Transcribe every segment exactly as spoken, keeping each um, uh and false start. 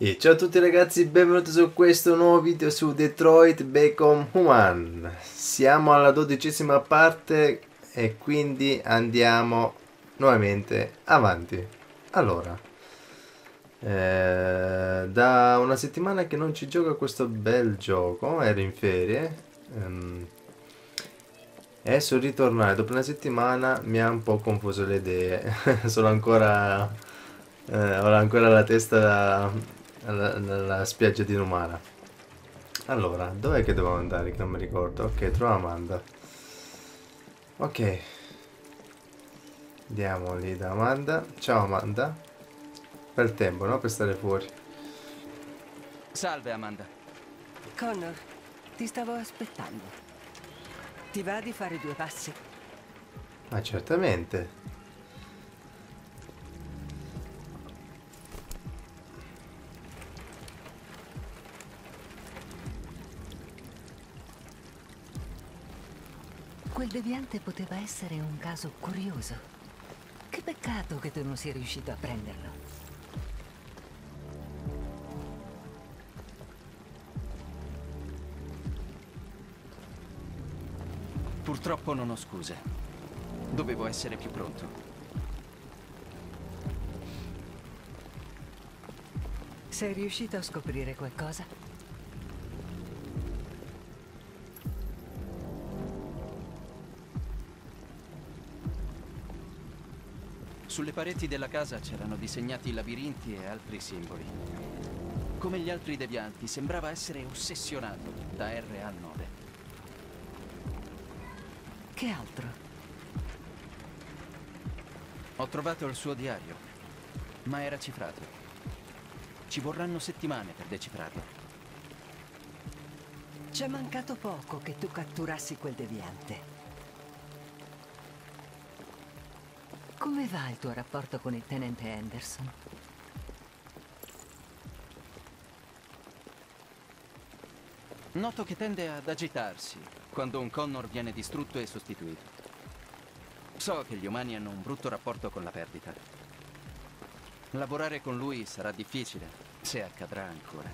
E ciao a tutti ragazzi, benvenuti su questo nuovo video su Detroit Become Human. Siamo alla dodicesima parte e quindi andiamo nuovamente avanti. Allora, eh, da una settimana che non ci gioca questo bel gioco, ero in ferie. ehm, e adesso ritornare dopo una settimana mi ha un po' confuso le idee. Sono ancora eh, ho ancora la testa alla, alla spiaggia di Numara. Allora, dov'è che dovevo andare? Che non mi ricordo. Ok, trova Amanda. Ok, andiamo lì da Amanda. Ciao Amanda. Bel tempo, no? Per stare fuori. Salve, Amanda. Connor, ti stavo aspettando. Ti va di fare due passi? Ma certamente. Quel deviante poteva essere un caso curioso. Che peccato che tu non sia riuscito a prenderlo. Purtroppo non ho scuse. Dovevo essere più pronto. Sei riuscito a scoprire qualcosa? Sulle pareti della casa c'erano disegnati labirinti e altri simboli. Come gli altri devianti, sembrava essere ossessionato da R A nove. Che altro? Ho trovato il suo diario, ma era cifrato. Ci vorranno settimane per decifrarlo. C'è mancato poco che tu catturassi quel deviante. Come va il tuo rapporto con il tenente Anderson? Noto che tende ad agitarsi quando un Connor viene distrutto e sostituito. So che gli umani hanno un brutto rapporto con la perdita. Lavorare con lui sarà difficile, se accadrà ancora.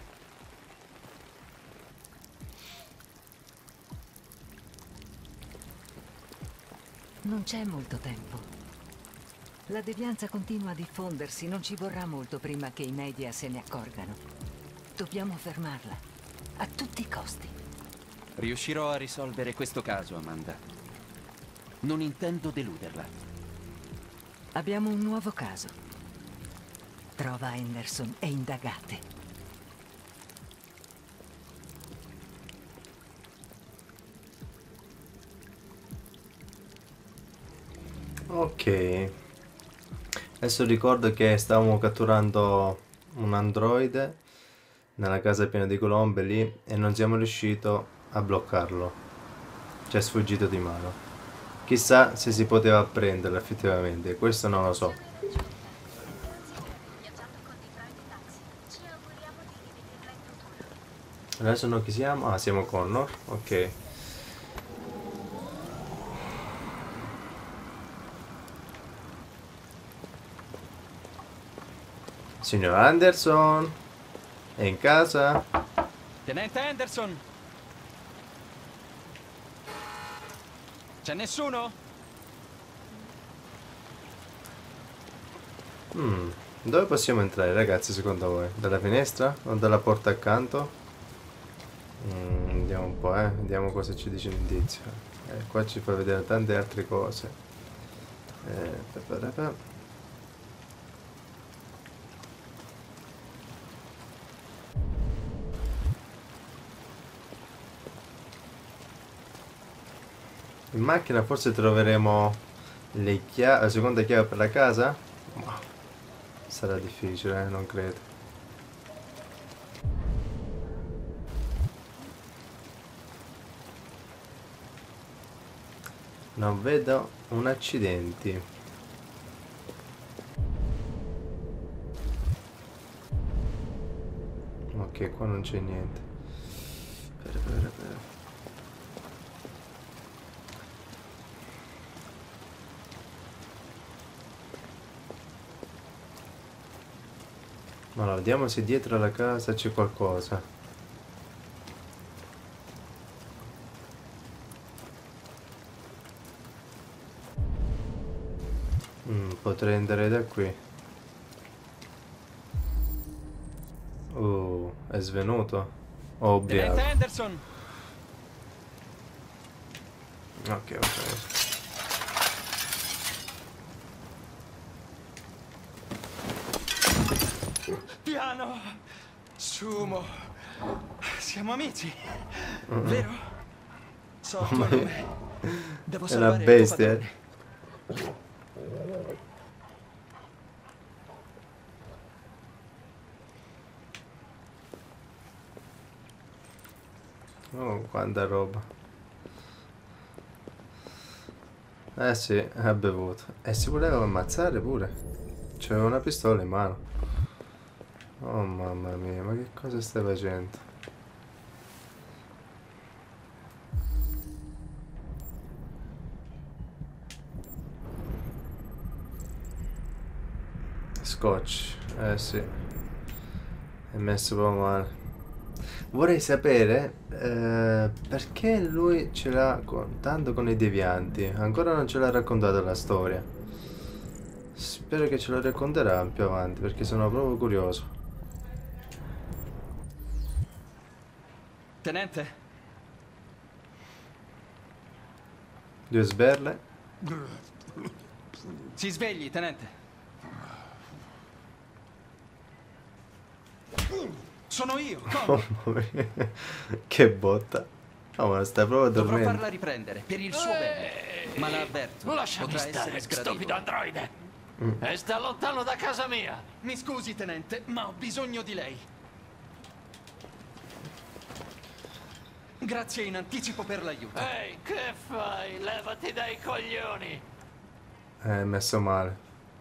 Non c'è molto tempo. La devianza continua a diffondersi, non ci vorrà molto prima che i media se ne accorgano. Dobbiamo fermarla, a tutti i costi. Riuscirò a risolvere questo caso, Amanda. Non intendo deluderla. Abbiamo un nuovo caso. Trova Anderson e indagate. Ok. Adesso ricordo che stavamo catturando un androide nella casa piena di colombe lì e non siamo riusciti a bloccarlo. Ci è sfuggito di mano. Chissà se si poteva prenderlo effettivamente, questo non lo so. Adesso noi chi siamo? Ah, siamo Connor, ok. Signor Anderson? È in casa? Tenente Anderson! C'è nessuno? Hmm, dove possiamo entrare ragazzi secondo voi? Dalla finestra? O dalla porta accanto? Mm, vediamo un po', eh. Vediamo cosa ci dice l'indizio. Eh, qua ci fa vedere tante altre cose. Eh, pa, pa, pa, pa. In macchina forse troveremo le chiavi, la seconda chiave per la casa? Ma sarà difficile, eh, non credo. Non vedo un accidenti. Ok, qua non c'è niente. Aspetta, aspetta, aspetta. Ma allora, vediamo se dietro la casa c'è qualcosa. Mm, potrei andare da qui. Oh, è svenuto? O ubriaco? Tenente Anderson! Ok, ok. Piano! Sumo! Siamo amici, vero? So il tuo nome. Devo È una salvare il tuo bestia, eh. padrone. Oh, quanta roba. Eh sì, ha bevuto. E si voleva ammazzare pure. C'aveva una pistola in mano. Oh mamma mia, ma che cosa stai facendo? Scotch, eh sì. È messo proprio male. Vorrei sapere eh, perché lui ce l'ha con- tanto con i devianti. Ancora non ce l'ha raccontata la storia. Spero che ce la racconterà più avanti perché sono proprio curioso. Tenente? Due sberle. Si svegli, tenente. Sono io, Connor. Mamma mia. Che botta. No, ma stai proprio Dovrò dormendo. farla riprendere, per il suo bene. Ma la avverto, Lasciami potrà stare, essere stupido sgradevole. androide! Mm. E sta lontano da casa mia! Mi scusi, tenente, ma ho bisogno di lei. Grazie in anticipo per l'aiuto. Ehi, che fai? Levati dai coglioni! È messo male.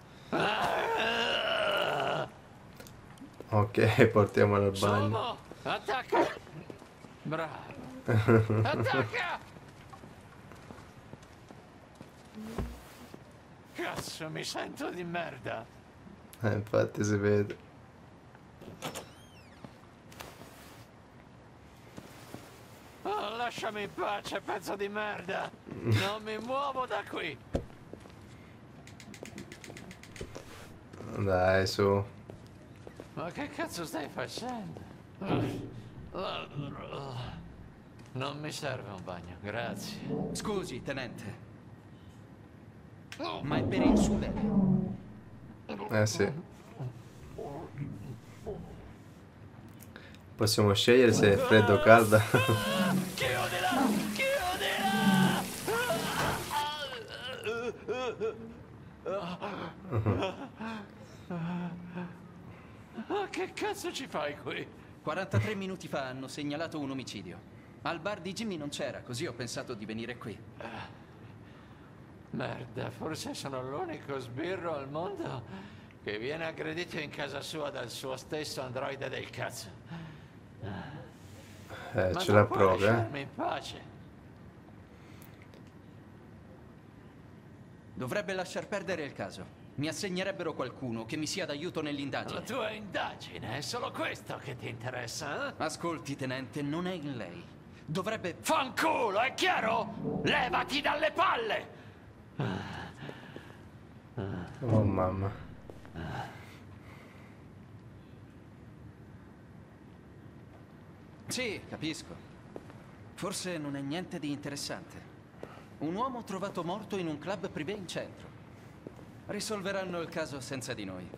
Ah! Ok, portiamolo al bagno. Sumo, attacca! Bravo! Attacca! Cazzo, mi sento di merda! Eh, infatti si vede. Oh, lasciami in pace, pezzo di merda! Non mi muovo da qui! Dai, su. Ma che cazzo stai facendo? Non mi serve un bagno, grazie. Scusi, tenente, ma è per il suo bene. Eh sì. Possiamo scegliere se è freddo o calda. Chiudila! Chiudila! Ma che cazzo ci fai qui? quarantatré minuti fa hanno segnalato un omicidio. Al bar di Jimmy non c'era, così ho pensato di venire qui. Merda, forse sono l'unico sbirro al mondo che viene aggredito in casa sua dal suo stesso androide del cazzo. Eh, Ma ce non l'ha puoi proprio, lasciarmi eh. in pace. Dovrebbe lasciar perdere il caso. Mi assegnerebbero qualcuno che mi sia d'aiuto La nell'indagine. tua indagine è solo questo che ti interessa, eh? Ascolti, tenente, non è in lei. Dovrebbe... Fanculo, è chiaro? Levati dalle palle! Oh mamma. Sì, capisco. Forse non è niente di interessante. Un uomo trovato morto in un club privé in centro. Risolveranno il caso senza di noi.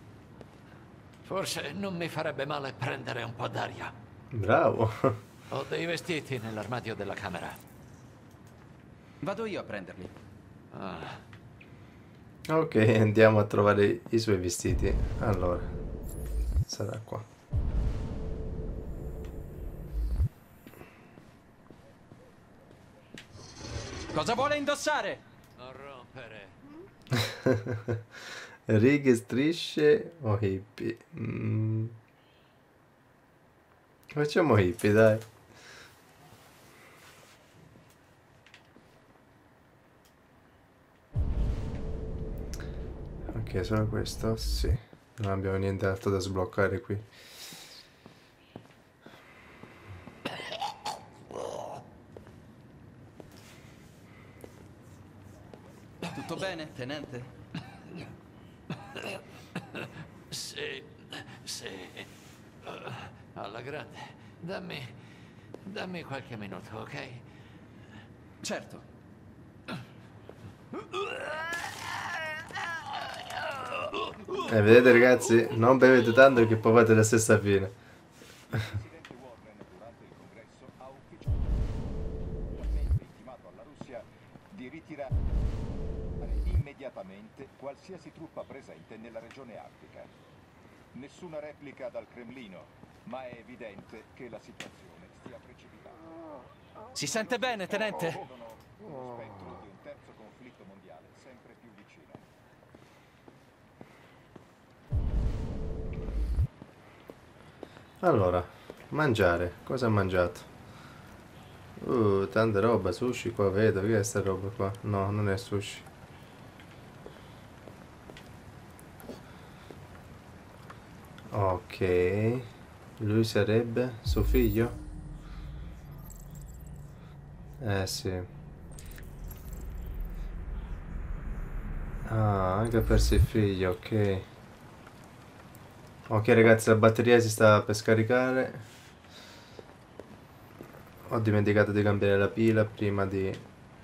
Forse non mi farebbe male prendere un po' d'aria. Bravo. Ho dei vestiti nell'armadio della camera. Vado io a prenderli. Ah. Ok, andiamo a trovare i suoi vestiti. Allora, sarà qua. Cosa vuole indossare? Non rompere. Righe, strisce o hippie? Mm. Facciamo hippie, dai. Ok, solo questo? Sì. Non abbiamo niente altro da sbloccare qui. Tutto bene, tenente? Sì, sì. Alla grande. Dammi... dammi qualche minuto, ok? Certo. E vedete ragazzi, non bevete tanto che poi fate la stessa fine. Presidente Warren durante il congresso ha ufficialmente intimato alla Russia di ritirare immediatamente qualsiasi truppa presente nella regione artica. Nessuna replica dal Cremlino, ma è evidente che la situazione stia precipitando. Si sente bene, tenente? Sono uno spettro di un terzo conflitto mondiale sempre più vicino. Allora, mangiare. Cosa ha mangiato? Uh, tanta roba, sushi qua vedo. Che è sta roba qua? No, non è sushi. Ok. Lui sarebbe suo figlio? Eh sì. Ah, anche per il figlio, ok. Ok ragazzi, la batteria si sta per scaricare. Ho dimenticato di cambiare la pila prima di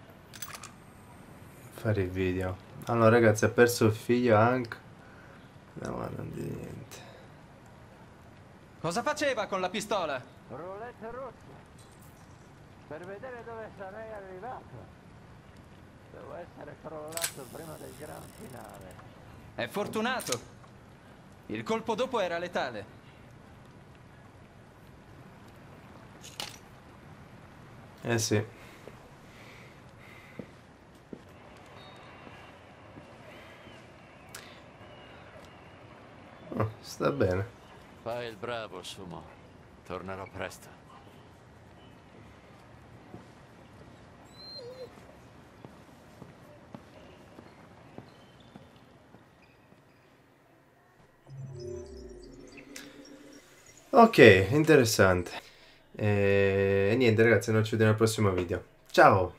fare il video. Allora ragazzi, ha perso il figlio anche. No, ma non di niente. Cosa faceva con la pistola? Roulette russa. Per vedere dove sarei arrivato. Devo essere crollato prima del gran finale. È fortunato. Il colpo dopo era letale. Eh sì. Oh, sta bene. Fai il bravo, Sumo. Tornerò presto. Ok, interessante. E, e niente ragazzi, noi ci vediamo al prossimo video. Ciao!